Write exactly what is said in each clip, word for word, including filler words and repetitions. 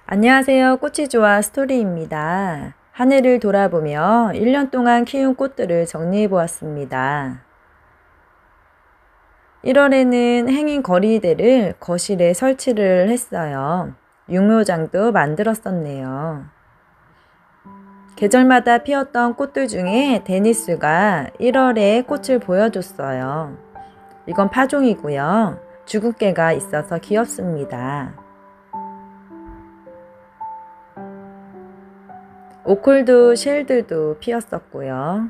안녕하세요. 꽃이 좋아 스토리입니다. 한 해를 돌아보며 일 년 동안 키운 꽃들을 정리해 보았습니다. 일월에는 행인 거리대를 거실에 설치를 했어요. 육묘장도 만들었었네요. 계절마다 피었던 꽃들 중에 데니스가 일월에 꽃을 보여줬어요. 이건 파종이고요. 주근깨가 있어서 귀엽습니다. 오콜도 쉘드도 피었었고요.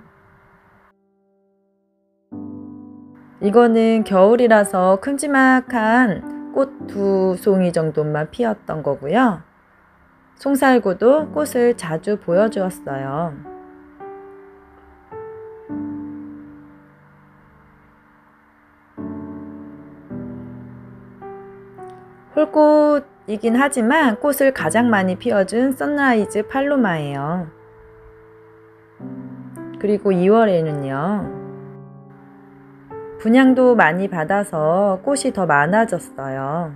이거는 겨울이라서 큼지막한 꽃 두 송이 정도만 피었던 거고요. 송살구도 꽃을 자주 보여주었어요. 홀꽃이긴 하지만 꽃을 가장 많이 피워준 선라이즈 팔로마예요. 그리고 이월에는요. 분양도 많이 받아서 꽃이 더 많아졌어요.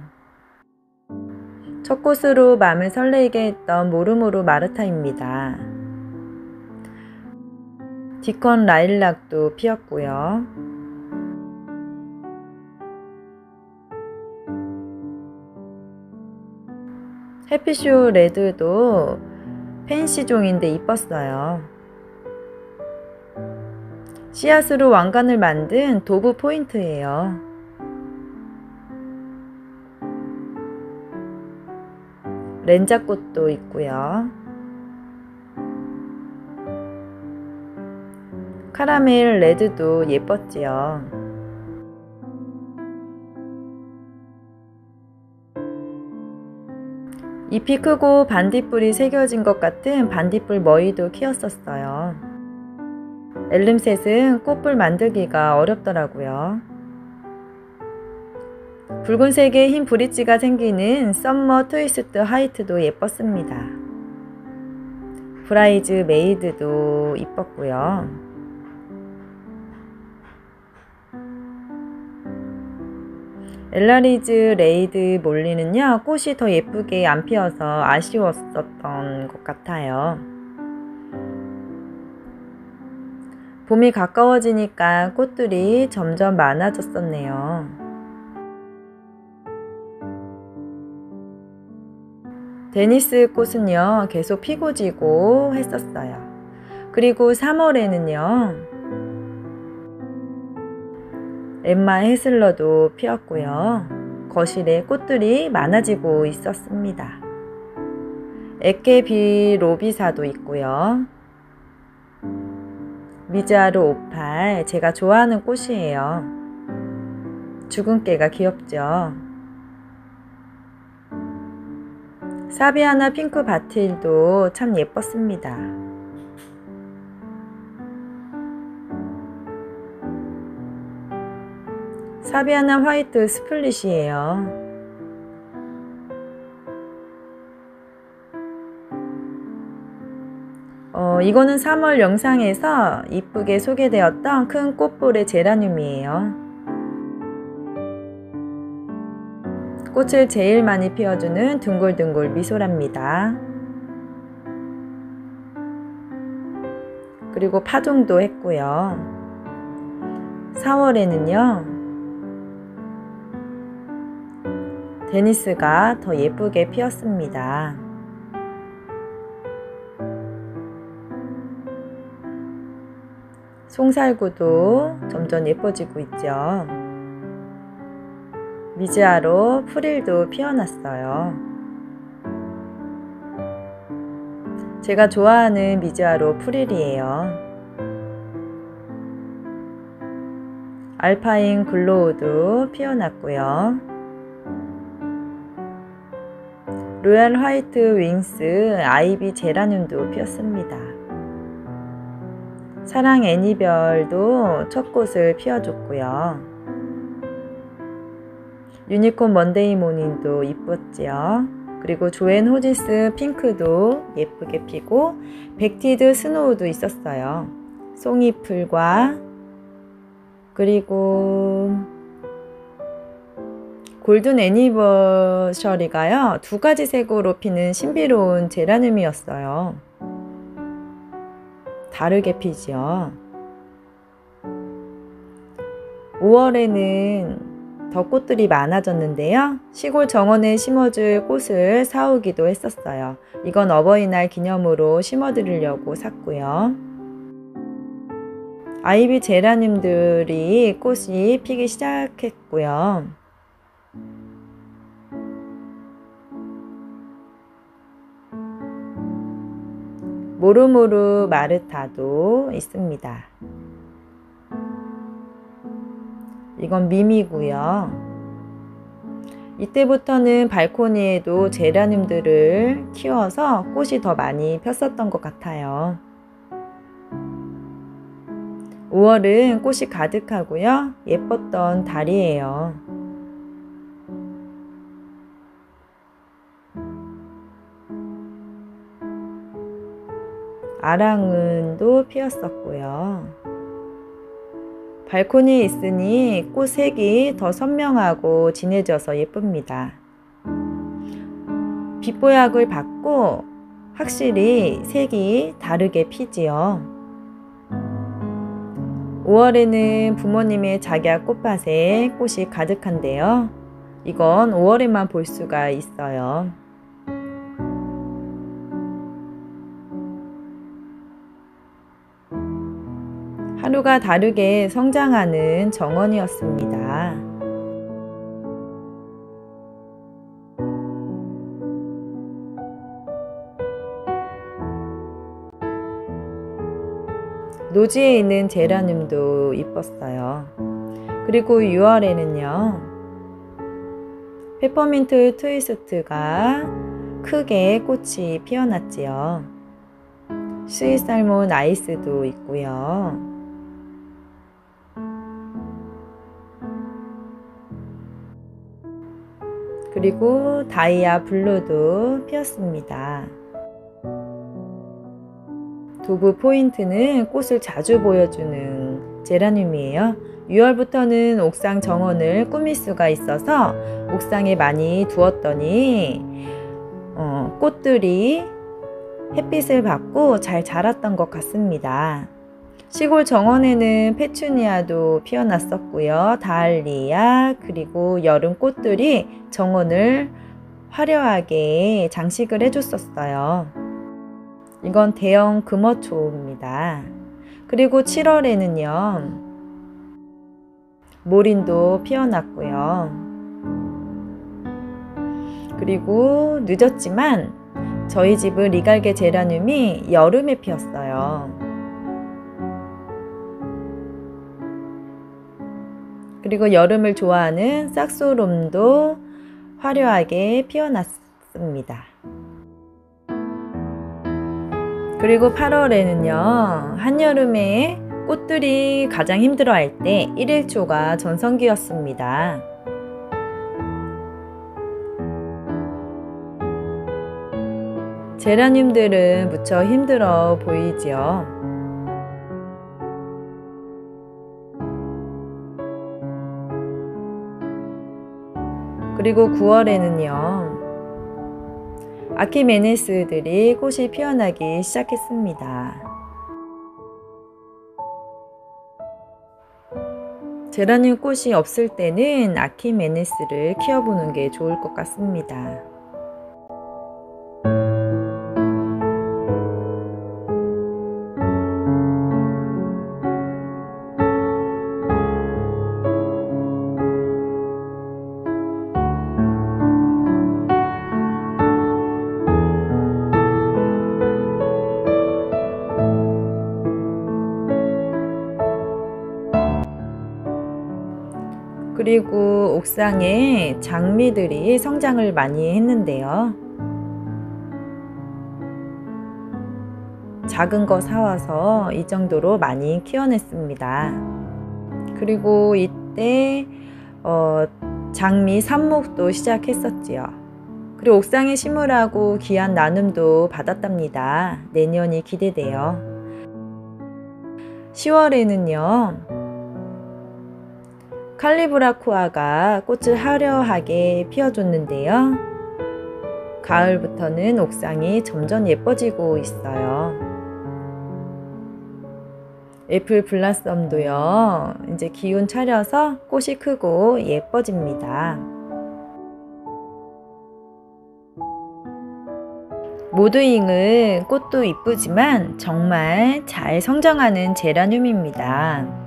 첫 꽃으로 마음을 설레게 했던 모르모르 마르타입니다. 디컨 라일락도 피었고요. 해피쇼 레드도 펜시종인데 이뻤어요. 씨앗으로 왕관을 만든 도브 포인트예요. 렌자꽃도 있고요. 카라멜 레드도 예뻤지요. 잎이 크고 반딧불이 새겨진 것 같은 반딧불 머위도 키웠었어요. 엘름셋은 꽃불 만들기가 어렵더라고요. 붉은색의 흰 브릿지가 생기는 썸머 트위스트 화이트도 예뻤습니다. 브라이즈 메이드도 이뻤고요. 엘라리즈 레이드 몰리는요, 꽃이 더 예쁘게 안 피어서 아쉬웠었던 것 같아요. 봄이 가까워지니까 꽃들이 점점 많아졌었네요. 데니스 꽃은요, 계속 피고 지고 했었어요. 그리고 삼월에는요, 엠마 헤슬러도 피었고요. 거실에 꽃들이 많아지고 있었습니다. 에케비 로비사도 있고요. 미자루 오팔, 제가 좋아하는 꽃이에요. 주근깨가 귀엽죠. 사비아나 핑크 바틸도 참 예뻤습니다. 사비아나 화이트 스플릿이에요. 어, 이거는 삼월 영상에서 이쁘게 소개되었던 큰 꽃볼의 제라늄이에요. 꽃을 제일 많이 피워주는 둥글둥글 미소랍니다. 그리고 파종도 했고요. 사월에는요. 데니스가 더 예쁘게 피었습니다. 송살구도 점점 예뻐지고 있죠. 미즈아로 프릴도 피어났어요. 제가 좋아하는 미즈아로 프릴이에요. 알파인 글로우도 피어났고요. 로얄 화이트 윙스 아이비 제라늄도 피었습니다. 사랑 애니별도 첫 꽃을 피워줬고요. 유니콘 먼데이 모닝도 이뻤지요. 그리고 조앤 호지스 핑크도 예쁘게 피고 백티드 스노우도 있었어요. 송이풀과 그리고 골든 애니버셔리가요, 두 가지 색으로 피는 신비로운 제라늄이었어요. 다르게 피지요. 오월에는 더 꽃들이 많아졌는데요. 시골 정원에 심어줄 꽃을 사오기도 했었어요. 이건 어버이날 기념으로 심어드리려고 샀고요. 아이비 제라늄들이 꽃이 피기 시작했고요. 모루모루 마르타도 있습니다. 이건 미미고요. 이때부터는 발코니에도 제라늄들을 키워서 꽃이 더 많이 폈었던 것 같아요. 오월은 꽃이 가득하고요. 예뻤던 달이에요. 아랑은도 피었었고요. 발코니에 있으니 꽃 색이 더 선명하고 진해져서 예쁩니다. 빛보약을 받고 확실히 색이 다르게 피지요. 오월에는 부모님의 작약 꽃밭에 꽃이 가득한데요. 이건 오월에만 볼 수가 있어요. 하루가 다르게 성장하는 정원이었습니다. 노지에 있는 제라늄도 이뻤어요. 그리고 유월에는요, 페퍼민트 트위스트가 크게 꽃이 피어났지요. 스윗살몬 아이스도 있고요. 그리고 다이아 블루도 피었습니다. 도브 포인트는 꽃을 자주 보여주는 제라늄이에요. 유월부터는 옥상 정원을 꾸밀 수가 있어서 옥상에 많이 두었더니 어, 꽃들이 햇빛을 받고 잘 자랐던 것 같습니다. 시골 정원에는 페추니아도 피어났었고요. 다알리아, 그리고 여름 꽃들이 정원을 화려하게 장식을 해줬었어요. 이건 대형 금어초입니다. 그리고 칠월에는요, 모린도 피어났고요. 그리고 늦었지만 저희 집은 리갈게 제라늄이 여름에 피었어요. 그리고 여름을 좋아하는 싹소롬도 화려하게 피어났습니다. 그리고 팔월에는요, 한여름에 꽃들이 가장 힘들어할 때 일일초가 전성기였습니다. 제라늄들은 무척 힘들어 보이지요. 그리고 구월에는요, 아키메네스들이 꽃이 피어나기 시작했습니다. 제라늄 꽃이 없을 때는 아키메네스를 키워보는 게 좋을 것 같습니다. 그리고 옥상에 장미들이 성장을 많이 했는데요. 작은 거 사와서 이 정도로 많이 키워냈습니다. 그리고 이때 어, 장미 삽목도 시작했었지요. 그리고 옥상에 심으라고 귀한 나눔도 받았답니다. 내년이 기대돼요. 시월에는요, 칼리브라코아가 꽃을 화려하게 피워줬는데요. 가을부터는 옥상이 점점 예뻐지고 있어요. 애플 블라썸도요, 이제 기운 차려서 꽃이 크고 예뻐집니다. 모두잉은 꽃도 이쁘지만 정말 잘 성장하는 제라늄입니다.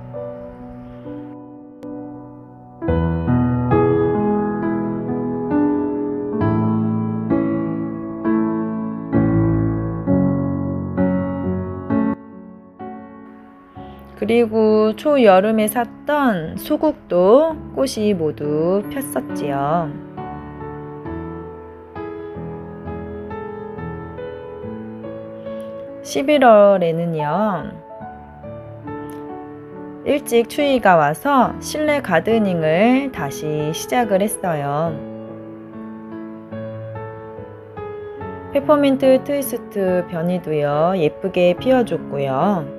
그리고 초여름에 샀던 소국도 꽃이 모두 폈었지요. 십일월에는요, 일찍 추위가 와서 실내 가드닝을 다시 시작을 했어요. 페퍼민트 트위스트 변이도요, 예쁘게 피워줬고요.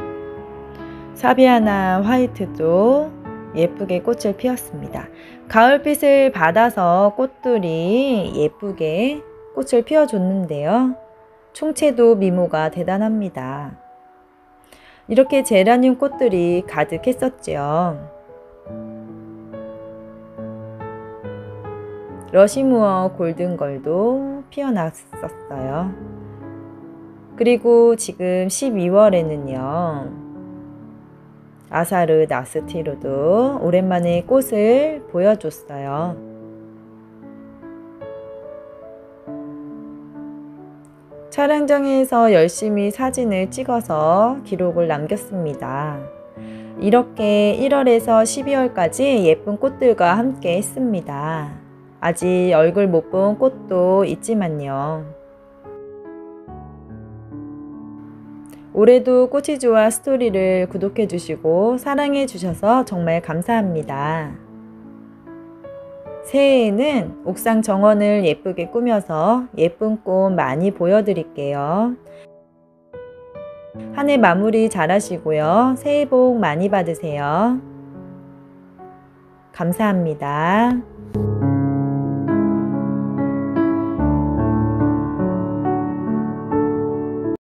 사비아나 화이트도 예쁘게 꽃을 피웠습니다. 가을빛을 받아서 꽃들이 예쁘게 꽃을 피워줬는데요. 총채도 미모가 대단합니다. 이렇게 제라늄 꽃들이 가득했었지요. 러시무어 골든걸도 피어났었어요. 그리고 지금 십이월에는요. 아사르 나스티로도 오랜만에 꽃을 보여줬어요. 촬영장에서 열심히 사진을 찍어서 기록을 남겼습니다. 이렇게 일월에서 십이월까지 예쁜 꽃들과 함께 했습니다. 아직 얼굴 못 본 꽃도 있지만요. 올해도 꽃이 좋아 스토리를 구독해 주시고 사랑해 주셔서 정말 감사합니다. 새해에는 옥상 정원을 예쁘게 꾸며서 예쁜 꽃 많이 보여드릴게요. 한 해 마무리 잘 하시고요. 새해 복 많이 받으세요. 감사합니다.